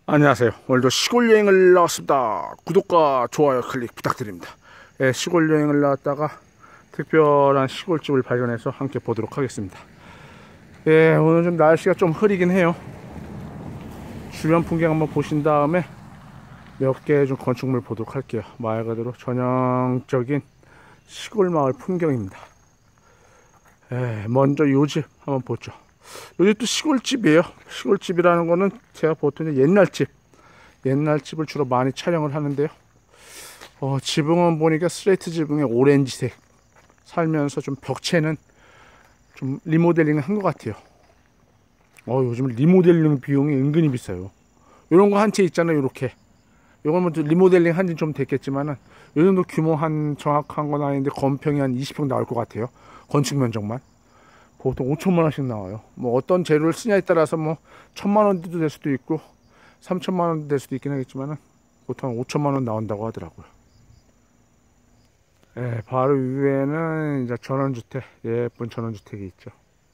안녕하세요. 오늘도 시골 여행을 나왔습니다. 구독과 좋아요 클릭 부탁드립니다. 시골 여행을 나왔다가 특별한 시골집을 발견해서 함께 보도록 하겠습니다. 오늘 좀 날씨가 좀 흐리긴 해요. 주변 풍경 한번 보신 다음에 몇 개 좀 건축물 보도록 할게요. 말 그대로 전형적인 시골 마을 풍경입니다. 먼저 요 집 한번 보죠. 요 집도 시골집이에요. 시골집이라는 거는 제가 보통 옛날 집을 주로 많이 촬영을 하는데요. 지붕은 보니까 슬레이트 지붕에 오렌지색 살면서 좀 벽체는 좀 리모델링을 한 것 같아요. 요즘 리모델링 비용이 은근히 비싸요. 요런 거 한 채 있잖아요. 요렇게 요건 뭐 리모델링 한 지 좀 됐겠지만은 요 정도 규모 한 정확한 건 아닌데 건평이 한 20평 나올 것 같아요. 건축 면적만 보통 5천만 원씩 나와요. 뭐 어떤 재료를 쓰냐에 따라서 뭐 1,000만 원도 될 수도 있고 3천만 원도 될 수도 있긴 하겠지만은 보통 5천만 원 나온다고 하더라고요. 바로 위에는 이제 전원주택, 예쁜 전원주택이 있죠.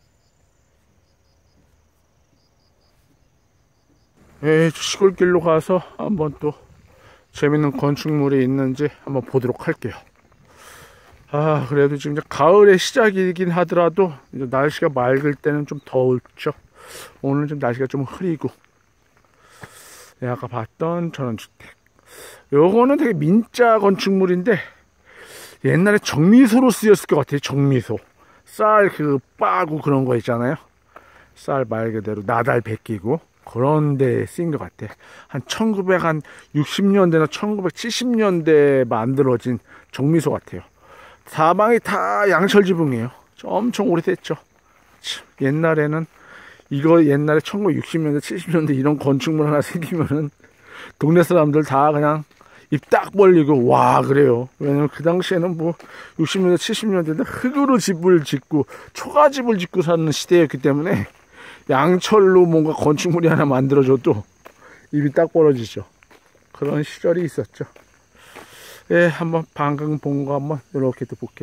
시골길로 가서 한번 또 재밌는 건축물이 있는지 한번 보도록 할게요. 그래도 지금 이제 가을의 시작이긴 하더라도 이제 날씨가 맑을 때는 좀 더울죠. 오늘 좀 날씨가 좀 흐리고. 아까 봤던 전원주택. 요거는 되게 민자 건축물인데 옛날에 정미소로 쓰였을 것 같아요. 정미소. 쌀 빠고 그런 거 있잖아요. 쌀 말 그대로 나달 베끼고 그런 데 쓰인 것 같아. 한 1960년대나 1970년대에 만들어진 정미소 같아요. 사방이 다 양철 지붕이에요. 엄청 오래됐죠. 옛날에는 옛날에 1960년대 70년대 이런 건축물 하나 생기면은 동네 사람들 다 그냥 입 딱 벌리고 와 그래요. 왜냐면 그 당시에는 뭐 60년대 70년대는 흙으로 집을 짓고 초가집을 짓고 사는 시대였기 때문에 양철로 뭔가 건축물이 하나 만들어져도 입이 딱 벌어지죠. 그런 시절이 있었죠. 한번 방금 본 거 한번 이렇게 또 볼게요.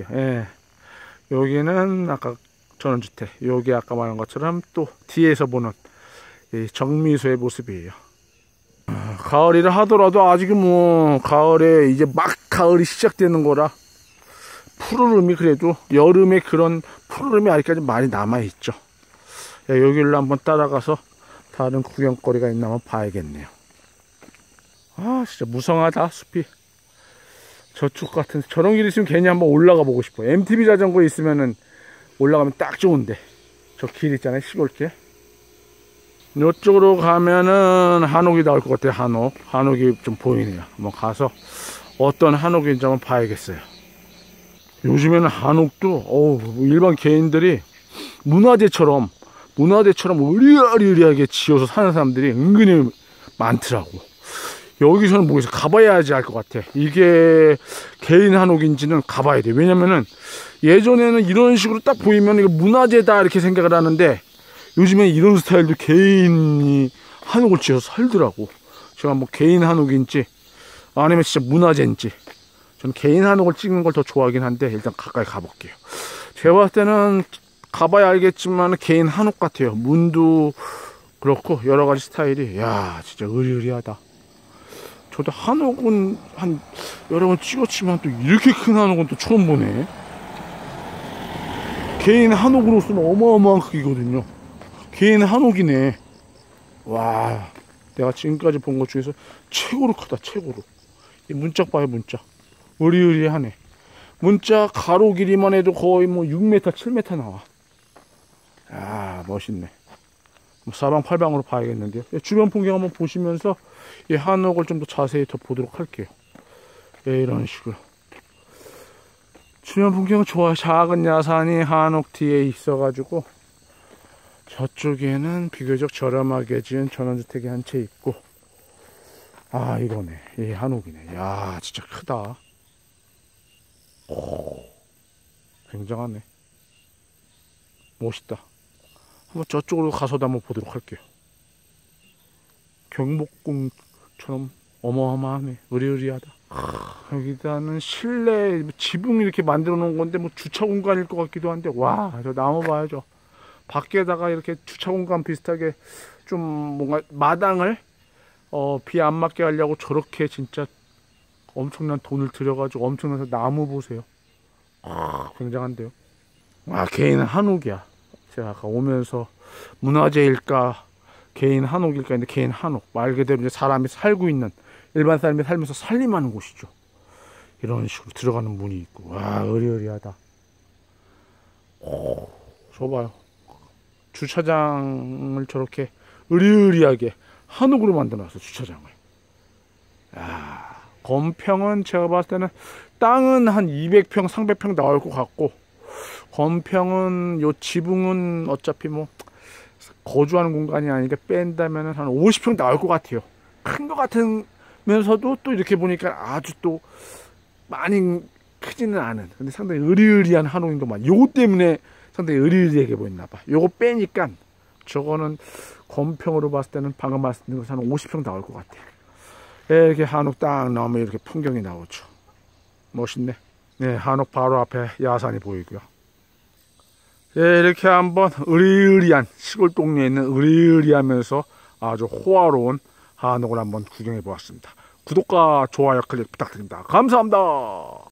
여기는 아까 전원주택, 여기 아까 말한 것처럼 또 뒤에서 보는 정미소의 모습이에요. 가을이라 하더라도 아직은 뭐 가을에 이제 막 가을이 시작되는 거라 푸르름이 그래도 여름에 그런 푸르름이 아직까지 많이 남아있죠. 여기를 한번 따라가서 다른 구경거리가 있나 한번 봐야겠네요. 진짜 무성하다 숲이. 저쪽 같은 저런 길 있으면 괜히 한번 올라가 보고 싶어요. MTB 자전거 있으면은 올라가면 딱 좋은데 저 길 있잖아요. 시골길. 이쪽으로 가면은 한옥이 나올 것 같아요. 한옥이 좀 보이네요. 한번 가서 어떤 한옥인지 한번 봐야겠어요. 요즘에는 한옥도 일반 개인들이 문화재처럼 으리아리하게 지어서 사는 사람들이 은근히 많더라고. 여기서는 모르겠어. 가봐야지 알 것 같아. 이게 개인 한옥인지는 가봐야 돼. 왜냐면은 예전에는 이런 식으로 딱 보이면 이거 문화재다 이렇게 생각을 하는데 요즘엔 이런 스타일도 개인이 한옥을 지어서 살더라고. 제가 뭐 개인 한옥인지 아니면 진짜 문화재인지 저는 개인 한옥을 찍는 걸 더 좋아하긴 한데 일단 가까이 가볼게요. 제가 봤을 때는 가봐야 알겠지만 개인 한옥 같아요. 문도 그렇고 여러 가지 스타일이 진짜 으리으리하다. 저도 한옥은 여러 번 찍었지만 또 이렇게 큰 한옥은 또 처음 보네. 개인 한옥으로서는 어마어마한 크기거든요. 개인 한옥이네. 와, 내가 지금까지 본 것 중에서 최고로 크다. 최고로. 이 문짝 봐요. 문짝 으리으리하네. 문짝 가로 길이만 해도 거의 뭐 6m 7m 나와. 멋있네. 사방팔방으로 봐야겠는데요. 주변 풍경 한번 보시면서 이 한옥을 좀 더 자세히 더 보도록 할게요. 이런 식으로 주변 풍경은 좋아요. 작은 야산이 한옥 뒤에 있어가지고 저쪽에는 비교적 저렴하게 지은 전원주택이 한 채 있고 이거네. 이 한옥이네. 진짜 크다. 굉장하네. 멋있다. 한번 저쪽으로 가서도 한번 보도록 할게요. 경복궁처럼 어마어마하네. 으리으리하다. 여기다는 실내 지붕 이렇게 만들어 놓은 건데 뭐 주차 공간일 것 같기도 한데 저 나무 봐야죠. 밖에다가 이렇게 주차 공간 비슷하게 좀 뭔가 마당을 비 안 맞게 하려고 저렇게 진짜 엄청난 돈을 들여가지고 엄청난 나무 보세요. 굉장한데요. 개인 한옥이야. 제가 아까 오면서 문화재일까 개인 한옥일까 했는데 개인 한옥. 말 그대로 이제 사람이 살고 있는, 일반 사람이 살면서 살림하는 곳이죠. 이런 식으로 들어가는 문이 있고, 와, 으리으리하다. 저 봐요. 주차장을 저렇게 으리으리하게 한옥으로 만들어놨어, 주차장을. 야, 건평은 제가 봤을 때는 땅은 한 200평, 300평 나올 것 같고, 건평은 요 지붕은 어차피 뭐 거주하는 공간이 아니니까 뺀다면 한 50평 나올 것 같아요. 큰 것 같으면서도 또 이렇게 보니까 아주 또 많이 크지는 않은, 근데 상당히 으리으리한 한옥인 것만. 요거 때문에 상당히 으리으리하게 보였나봐. 요거 빼니까 저거는 건평으로 봤을 때는 방금 말씀드린 것한 50평 나올 것 같아요. 이렇게 한옥 딱 나오면 이렇게 풍경이 나오죠. 멋있네. 네, 한옥 바로 앞에 야산이 보이고요. 네, 이렇게 한번 으리으리한 시골 동네에 있는 으리으리하면서 아주 호화로운 한옥을 한번 구경해 보았습니다. 구독과 좋아요 클릭 부탁드립니다. 감사합니다.